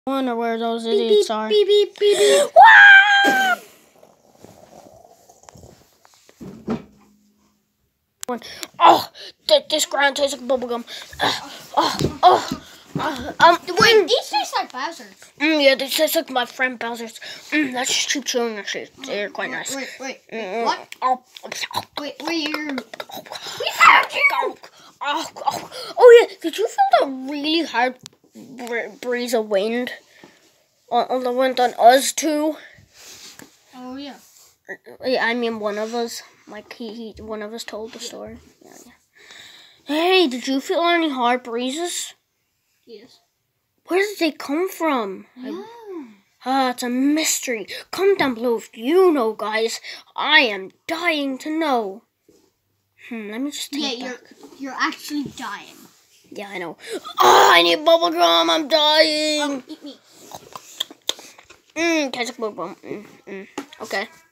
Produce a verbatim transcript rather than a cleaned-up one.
I wonder where those idiots beep, are. Beep, beep, beep, beep. Oh, th this ground tastes like bubblegum. Oh, oh, oh. Uh, um, Wait, these taste like Bowser's. Mm, yeah, they taste like my friend Bowser's. Mm, let's just keep chewing actually. They're quite wait, nice. Wait, wait, wait. Mm, What? Oh, wait, wait, you're... We found you! Oh, oh, oh, yeah, did you feel that really hard breeze of wind on, on the wind on us too? Oh, yeah. Yeah, I mean one of us. Like, he, he one of us told the story. Yeah, yeah. Hey, did you feel any hard breezes? Yes. Where did they come from? Yeah. Ah, it's a mystery. Comment down below if you know, guys. I am dying to know. Hmm, let me just take Yeah, that. you're, you're actually dying. Yeah, I know. Oh, I need bubblegum. I'm dying. Oh, eat me. Mmm, tastes like bubblegum. Mm, mm. Okay.